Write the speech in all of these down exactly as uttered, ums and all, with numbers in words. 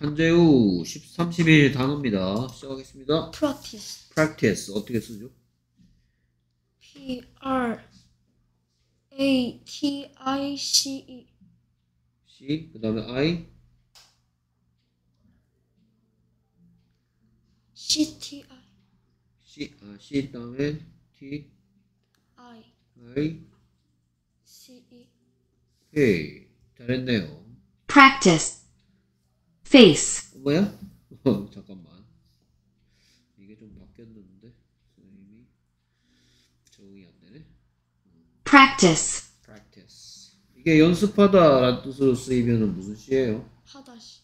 한재우 십삼, 십일 단어입니다. 시작하겠습니다. practice. practice 어떻게 쓰죠? P R A T I C E. C 그 다음에 I C T I. C 아 C 다음에 T I I C E. 오케이 잘했네요. practice, face, 어, 뭐야? 어, 잠깐만 이게 좀 바뀌었는데 선생님이 적응이 안 되네. practice, practice 이게 연습하다 라는 뜻으로 쓰이면 무슨 시예요? 하다시.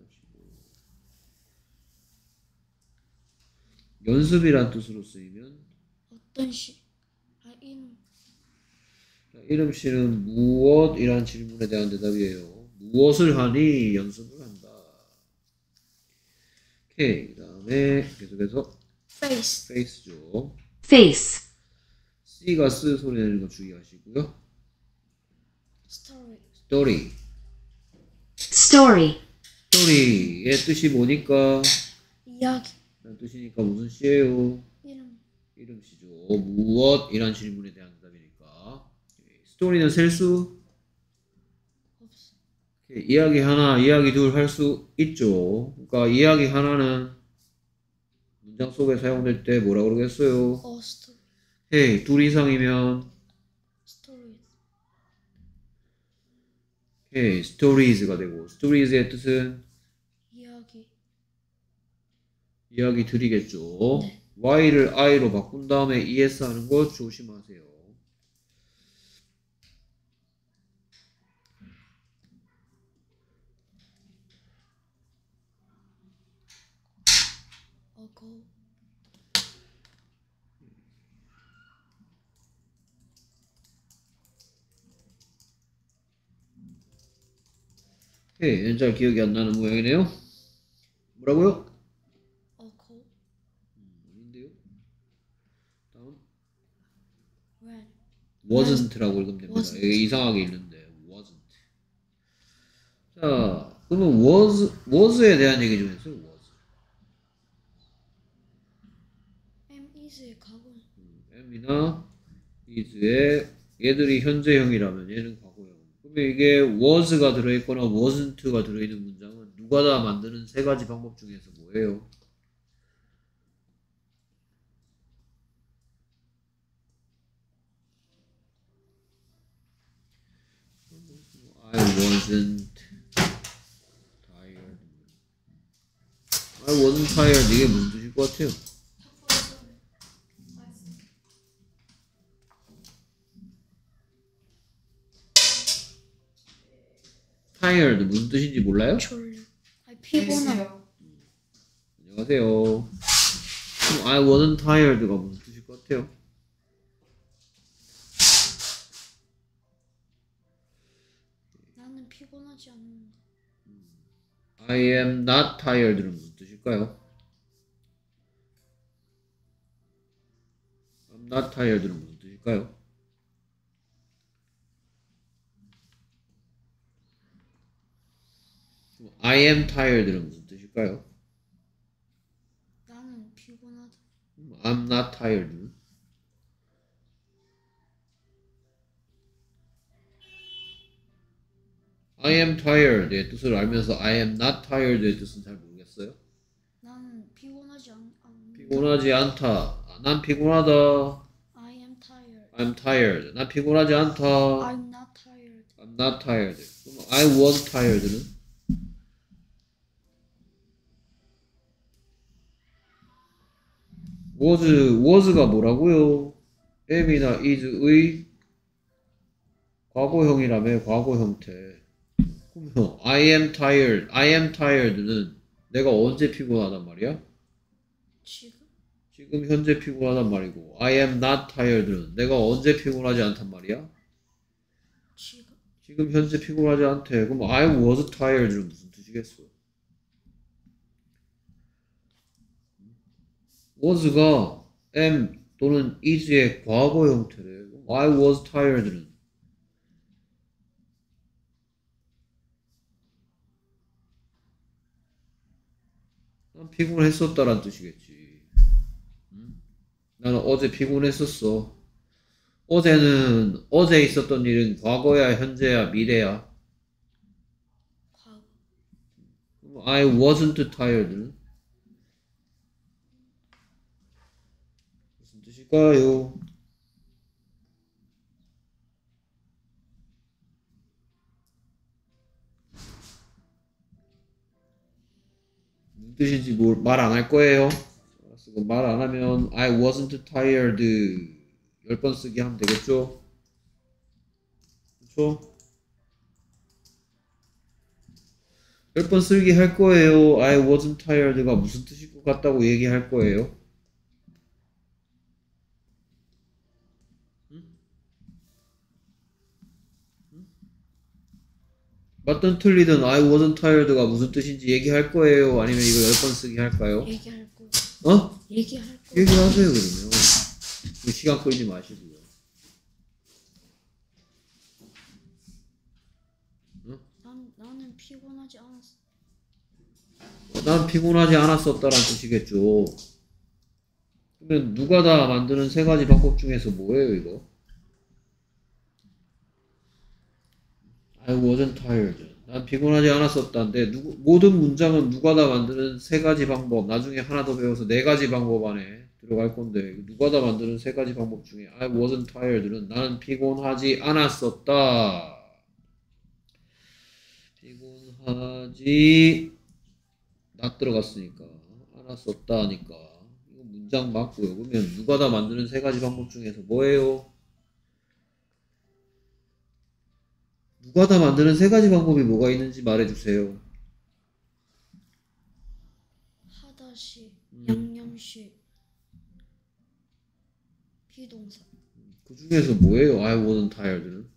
연습이란 뜻으로 쓰이면 어떤 시? 아 이름. 자, 이름 씨는 무엇이란 질문에 대한 대답이에요. 무엇을 하니? 연습을 한다. 오케이. 그 다음에 계속해서 Face. face죠. face, C가 쓰 소리 내는 거 주의하시고요. Story. story. story, story의 뜻이 뭐니까? 이야기. 라는 뜻이니까 무슨 시예요? 이름. 이름 씨죠. 무엇이란 질문에 대한 대답이니까. 스토리는 셀 수? 없어. 이야기 하나, 이야기 둘 할 수 있죠. 그러니까 이야기 하나는 문장 속에 사용될 때 뭐라 그러겠어요? A story. 헤이, 둘 이상이면 Stories. 헤이, stories가 되고 stories의 뜻은 이야기. 이야기 들이겠죠. 네. y를 i로 바꾼 다음에 es 하는 거 조심하세요. Ago. 헤이, 잘 기억이 안 나는 모양이네요. 뭐라고요? Ago. 아닌데요. 다음 When. wasn't라고 읽으면 됩니다. wasn't. 여기 이상하게 읽는데 wasn't. 자, 그러면 was, was에 대한 얘기 좀 해주세요. was. am is의 과거. am이나 is의 얘들이 현재형이라면 얘는 과거형. 그러면 이게 was가 들어있거나 wasn't가 들어있는 문장은 누가 다 만드는 세 가지 방법 중에서 뭐예요? I wasn't tired. I wasn't tired. 이게 무슨 뜻일 것 같아요? tired 무슨 뜻인지 몰라요? 졸려. 아 피곤하. 안녕하세요. 그럼 I wasn't tired가 무슨 뜻일 것 같아요? 나는 피곤하지 않는다. I am not tired는 무슨 뜻일까요? I'm not tired는 무슨 뜻일까요? I am tired는 무슨 뜻일까요? 나는 피곤하다. I'm not tired. I am tired의 뜻을 알면서 I am not tired의 뜻은 잘 모르겠어요. 나는 피곤하지 않, 않는다. 피곤하지 않다. 아, 난 피곤하다. I am tired. I'm tired. 난 피곤하지 않다. I'm not tired. I'm not tired. 그럼 I was tired는? was, was가 뭐라고요? am이나 is의 과거형이라며 과거 형태. 그러면 I am tired, I am tired는 내가 언제 피곤하단 말이야? 지금? 지금 현재 피곤하단 말이고 I am not tired는 내가 언제 피곤하지 않단 말이야? 지금? 지금 현재 피곤하지 않대. 그럼 I was tired는 무슨 뜻이겠어? was가 am 또는 is의 과거 형태래. I was tired는 난 피곤했었다란 뜻이겠지. 음? 나는 어제 피곤했었어. 어제는 어제 있었던 일은 과거야, 현재야, 미래야. 과거. 그럼 I wasn't tired는 무슨 뜻일까요? 무슨 뜻인지 말 안 할 거예요. 말 안 하면 I wasn't tired 열 번 쓰기 하면 되겠죠? 그렇죠? 열 번 쓰기 할 거예요. I wasn't tired가 무슨 뜻일 것 같다고 얘기할 거예요. 응? 응? 맞든 틀리든 I wasn't tired가 무슨 뜻인지 얘기할 거예요. 아니면 이거 열 번 쓰기 할까요? 얘기할 거. 어? 얘기할 거. 얘기하세요 그러면. 시간 끌지 마시고요. 응? 난 나는 피곤하지 않았어. 난 피곤하지 않았었다란 뜻이겠죠. 그러면 누가 다 만드는 세 가지 방법 중에서 뭐예요 이거? I wasn't tired. 난 피곤하지 않았었다인데 누구, 모든 문장은 누가 다 만드는 세 가지 방법. 나중에 하나 더 배워서 네 가지 방법 안에 들어갈 건데 누가 다 만드는 세 가지 방법 중에 I wasn't tired는 나는 피곤하지 않았었다. 피곤하지 나 들어갔으니까 않았었다 하니까 이거 문장 맞고요. 그러면 누가 다 만드는 세 가지 방법 중에서 뭐예요? 누가 다 만드는 세 가지 방법이 뭐가 있는지 말해주세요. 하다시, 음. 양념시, 비동사. 그 중에서 뭐예요? I wasn't tired는?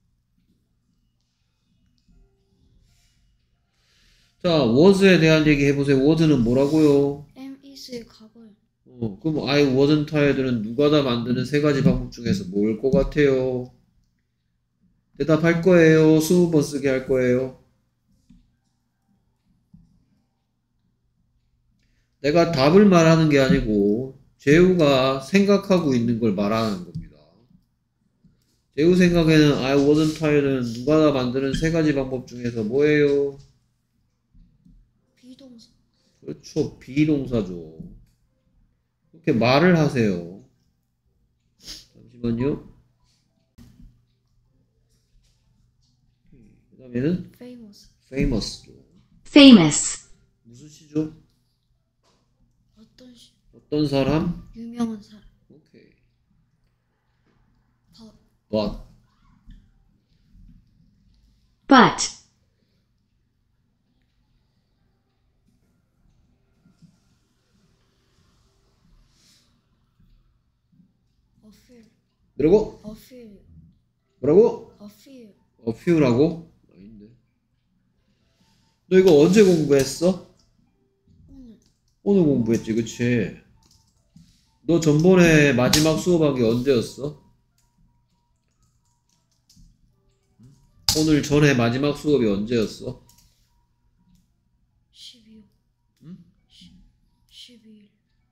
자, was에 대한 얘기 해보세요. was는 뭐라고요? am, is의 과거요. 어, 그럼 I wasn't tired는 누가 다 만드는 세 가지 방법 중에서 뭐일 것 같아요? 대답할 거예요? 스무 번 쓰게 할 거예요? 내가 답을 말하는 게 아니고 재우가 생각하고 있는 걸 말하는 겁니다. 재우 생각에는 I wasn't tired는 누가 다 만드는 세 가지 방법 중에서 뭐예요? 비동사. 그렇죠. 비동사죠. 이렇게 말을 하세요. 잠시만요. 그 다음에는 famous. famous죠. famous, 무슨 시죠? 어떤 시? 어떤 사람? 유명한 사람. 오케이. but. but but, a few. 뭐라고? a few. 뭐라고? a few. a few라고? 아닌데. 너 이거 언제 공부했어? 오늘. 오늘 공부했지, 그치? 너 전번에 마지막 수업한 게 언제였어? 오늘 전에 마지막 수업이 언제였어? 십이월. 응? 십이일.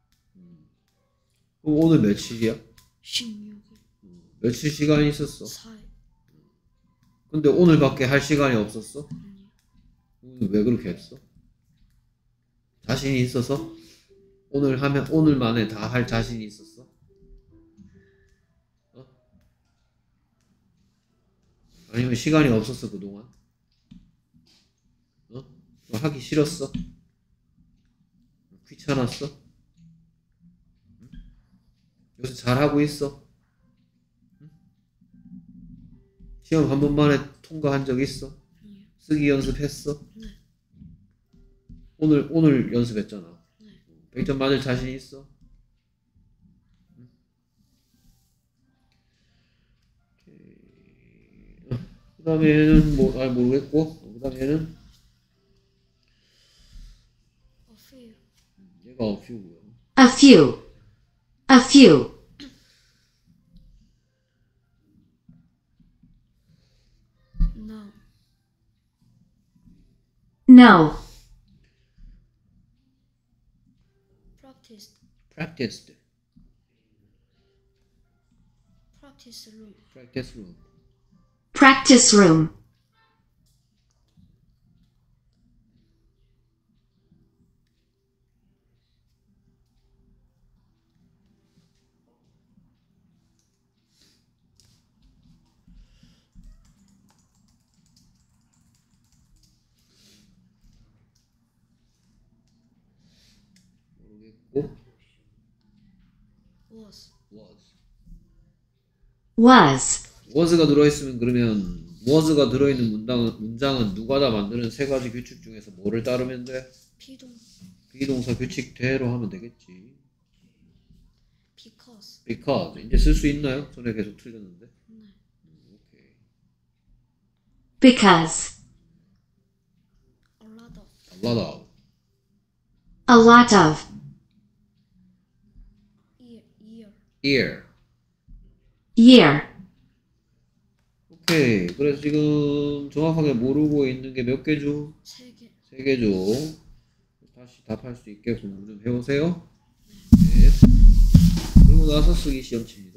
그럼 오늘 며칠이야? 십육일. 며칠 시간이 있었어? 사일. 근데 오늘밖에 할 시간이 없었어? 아니요. 오늘 왜 그렇게 했어? 자신이 있어서? 오늘 하면 오늘 만에 다 할 자신이 있었어? 어? 아니면 시간이 없었어 그동안? 어? 하기 싫었어? 귀찮았어? 응? 요새 잘하고 있어? 응? 시험 한 번만에 통과한 적 있어? 아니요. 쓰기 연습했어? 네. 오늘 오늘 연습했잖아. 네. 백 점 맞을 자신 있어? 응? 그 다음에는 뭐, 아, 모르겠고, 그 다음에는 a few. 얘가 a few고요. a few, a few, no. no, practiced. practiced. Practice room. practice room. Practice room. 모르겠고 Was. was. Was. was가 들어있으면 그러면 was가 들어있는 문장은, 문장은 누가 다 만드는 세 가지 규칙 중에서 뭐를 따르면 돼? 비동. 비동사 규칙대로 하면 되겠지. Because. because 이제 쓸 수 있나요? 전에 계속 틀렸는데. 네. 음, 오케이. Because. A lot of. a lot of. A lot of. Year. Year. year. Year. 오케이. 그래서 지금 정확하게 모르고 있는 게 몇 개죠? 세 개. 세 개죠. 다시 답할 수 있게 공부 좀 해오세요. 네. 그리고 나서 쓰기 시험 칩니다.